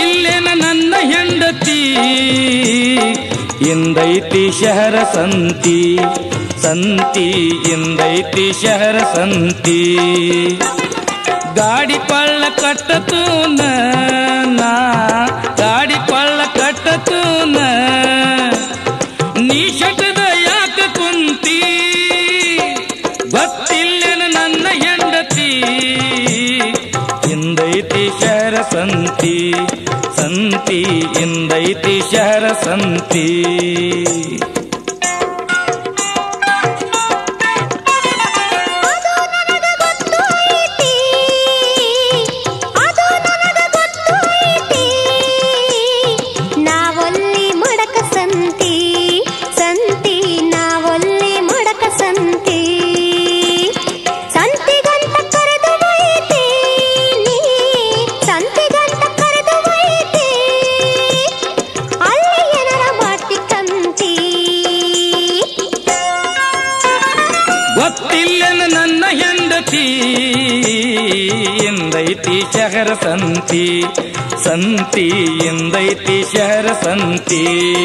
ಗೊತ್ತಿಲ್ಲೇನ ನನ್ನ ಹೆಂಡತಿ ಇಂದೈತಿ ಶಹರ ಸಂತಿ ಸಂತಿ ಇಂದೈತಿ ಶಹರ ಸಂತಿ ಗಾಡಿ ಕೊಳ್ಳ ಕಟ್ಟತೂನ ನಾ ಗಾಡಿ ಕೊಳ್ಳ ಕಟ್ಟತೂನ ನೀ ಶಟದ ಯಾಕ ಕುಂತಿ ಗೊತ್ತಿಲ್ಲೇನ ನನ್ನ ಹೆಂಡತಿ ಇಂದೈತಿ ಶಹರ ಸಂತಿ ಸಂತಿ ಇಂದೈತಿ ಶಹರ ಸಂತಿ ಗೊತ್ತಿಲ್ಲೇನ ನನ್ನ ಹೆಂಡತಿ ಇಂದೈತಿ ಶಹರ ಸಂತಿ ಸಂತಿ ಇಂದೈತಿ ಶಹರ ಸಂತಿ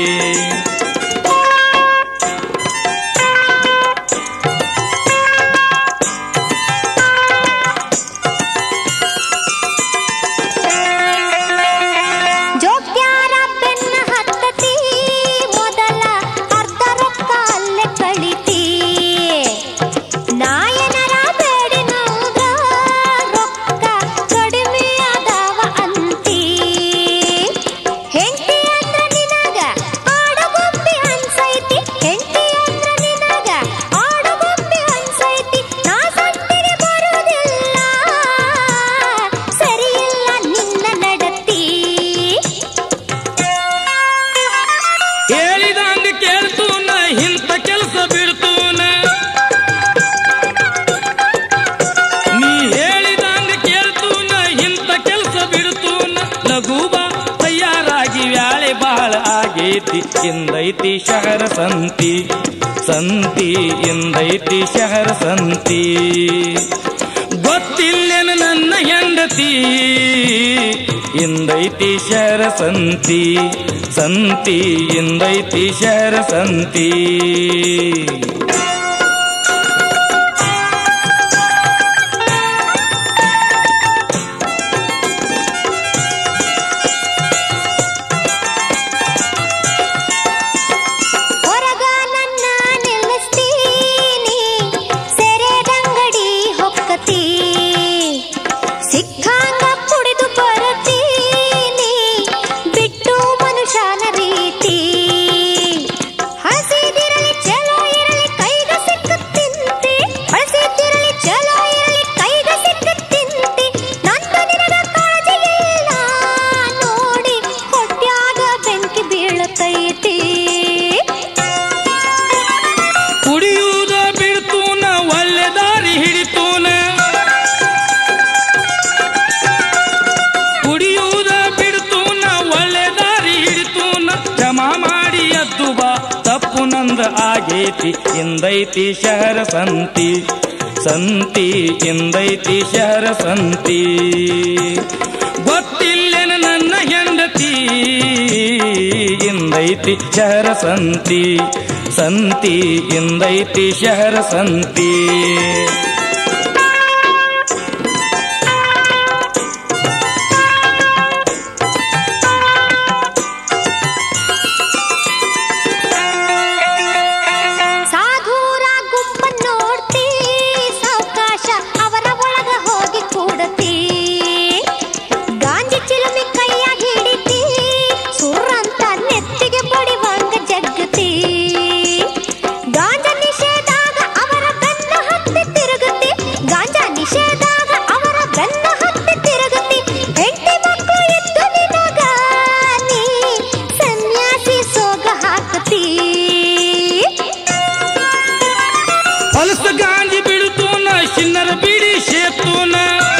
ತಯಾರಾಗಿ ವ್ಯಾಳೆ ಬಾಳ ಆಗೇತಿ ಇಂದೈತಿ ಶಹರ ಸಂತಿ ಸಂತಿ ಇಂದೈತಿ ಶಹರ ಸಂತಿ ಗೊತ್ತಿಲ್ಲೇನ ನನ್ನ ಹೆಂಡತಿ ಇಂದೈತಿ ಶಹರ ಸಂತಿ ಸಂತಿ ಇಂದೈತಿ ಶಹರ ಸಂತಿ ಕುಡಿಯುವುದ ಬಿಡ್ತೂನ ಒಳ್ಳೆ ದಾರಿ ಹಿಡಿತೂನ ಕುಡಿಯುವುದ ಬಿಡ್ತೂನ ಒಳ್ಳೆ ದಾರಿ ಹಿಡಿತೂನ ಜಮಾ ಮಾಡಿ ಎದ್ದು ಬಾ ತಪ್ಪು ನಂದ ಆಗೇತಿ ಇಂದೈತಿ ಶಹರ ಸಂತಿ ಸಂತಿ ಇಂದೈತಿ ಶಹರ ಸಂತಿ ಗೊತ್ತಿಲ್ಲೇನ ನನ್ನ ಹೆಂಡತಿ ಇಂದೈತಿ ಶಹರ ಸಂತಿ ಸಂತಿ ಇಂದೈತಿ ಶಹರ ಸಂತಿ ಚಿನ್ನರ ಬಿಡಿ ಸೇತುನ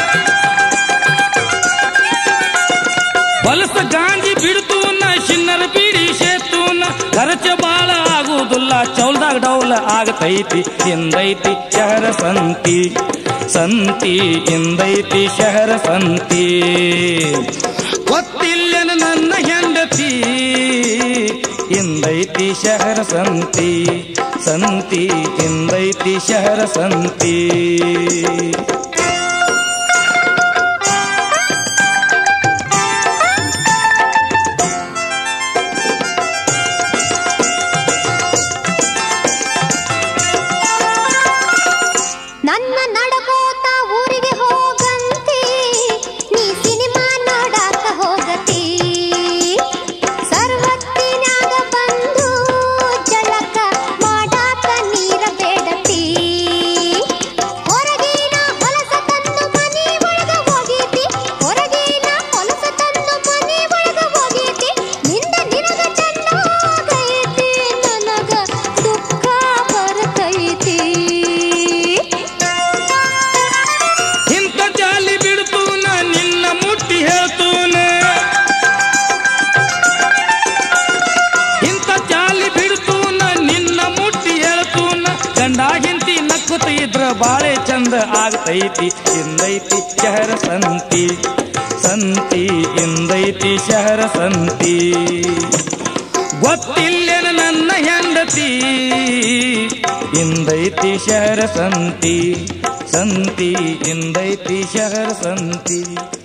ಹೊಲಸ ಗಾಂಜಿ ಬಿಡ್ತೂನ ಚಿನ್ನರ ಬಿಡಿ ಸೇತುನ ಖರ್ಚ ಬಾಳ ಆಗುವುದಿಲ್ಲ ಚೌಲ್ದಾಗ ಡೌಲ ಆಗತೈತಿ ಇಂದೈತಿ ಶಹರ ಸಂತಿ ಸಂತಿ ಇಂದೈತಿ ಶಹರ ಸಂತಿ ಗೊತ್ತಿಲ್ಲೇನ ನನ್ನ ಹೆಂಡತಿ ಇಂದೈತಿ ಶಹರ ಸಂತಿ ಸಂತಿ ಇಂದೈತಿ ಶಹರ ಸಂತಿ ಬಾಳೆ ಚಂದ ಆಗ್ತೈತಿ ಇಂದೈತಿ ಶಹರ ಸಂತಿ ಸಂತಿ ಇಂದೈತಿ ಶಹರ ಸಂತಿ ಗೊತ್ತಿಲ್ಲೇನ ನನ್ನ ಹೆಂಡತಿ ಇಂದೈತಿ ಶಹರ ಸಂತಿ ಸಂತಿ ಇಂದೈತಿ ಶಹರ ಸಂತಿ